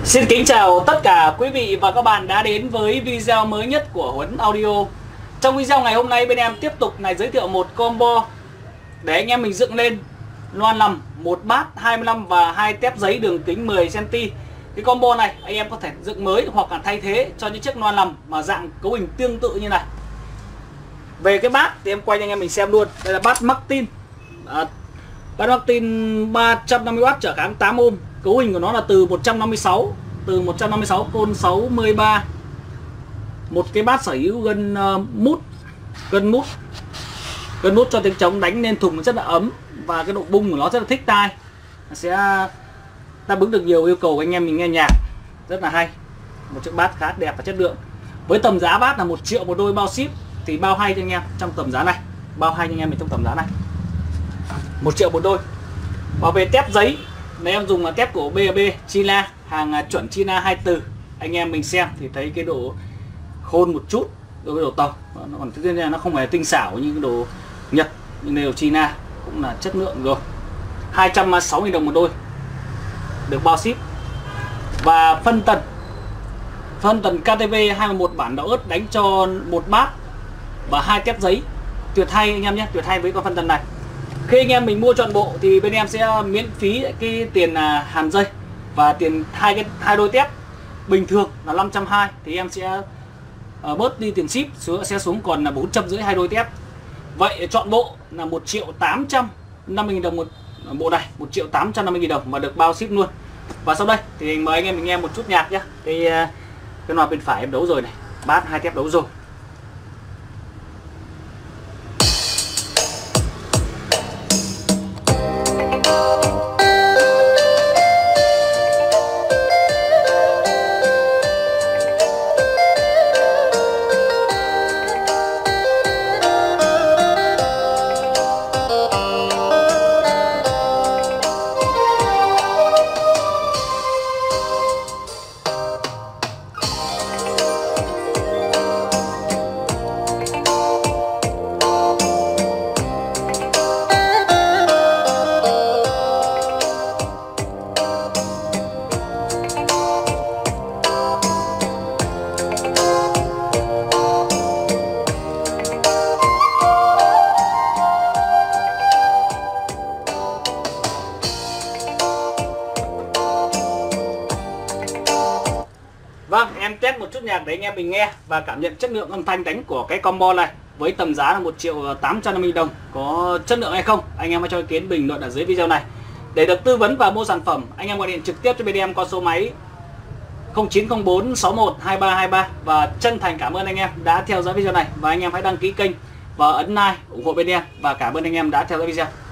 Xin kính chào tất cả quý vị và các bạn đã đến với video mới nhất của Huấn Audio. Trong video ngày hôm nay bên em tiếp tục giới thiệu một combo để anh em mình dựng lên loa nằm, một bát 25 và 2 tép giấy đường kính 10 cm. Cái combo này anh em có thể dựng mới hoặc là thay thế cho những chiếc loa nằm mà dạng cấu hình tương tự như này. Về cái bát thì em quay cho anh em mình xem luôn. Đây là bát Martin. Bát Martin 350W trở kháng 8 ohm. Cấu hình của nó là từ 156 côn 63. Một cái bát sở hữu gân mút cho tiếng trống đánh lên thùng rất là ấm, và cái độ bung của nó rất là thích tai, sẽ đáp ứng được nhiều yêu cầu của anh em mình nghe nhạc, rất là hay. Một chiếc bát khá đẹp và chất lượng. Với tầm giá bát là 1 triệu một đôi bao ship, thì bao hay cho anh em trong tầm giá này, bao hay cho anh em mình trong tầm giá này 1 triệu một đôi. Và về tép giấy, nếu em dùng là tép của BAB China, hàng chuẩn China 2 từ, anh em mình xem thì thấy cái độ khôn một chút, đối với độ tàu nó còn tất nhiên là nó không phải tinh xảo như cái đồ Nhật, nhưng đều China cũng là chất lượng rồi. 260.000 đồng một đôi, được bao ship. Và phân tần KTV 211 bản đậu ớt đánh cho một bát và 2 tép giấy, tuyệt hay anh em nhé, tuyệt hay với con phân tần này. Khi anh em mình mua trọn bộ thì bên em sẽ miễn phí cái tiền hàn dây và tiền hai đôi tép. Bình thường là 520 thì em sẽ bớt đi tiền ship, sẽ xuống còn là 450 hai đôi tép. Vậy trọn bộ là 1.850.000 đồng một bộ này, 1.850.000 đồng mà được bao ship luôn. Và sau đây thì mời anh em mình nghe một chút nhạc nhé. Cái loa bên phải em đấu rồi này, bát 2 tép đấu rồi. Vâng, em test một chút nhạc để anh em mình nghe và cảm nhận chất lượng âm thanh đánh của cái combo này. Với tầm giá là 1.850.000 đồng, có chất lượng hay không? Anh em hãy cho ý kiến bình luận ở dưới video này. Để được tư vấn và mua sản phẩm, anh em gọi điện trực tiếp cho bên em qua số máy 0904 61 2323. Và chân thành cảm ơn anh em đã theo dõi video này. Và anh em hãy đăng ký kênh và ấn like ủng hộ bên em. Và cảm ơn anh em đã theo dõi video.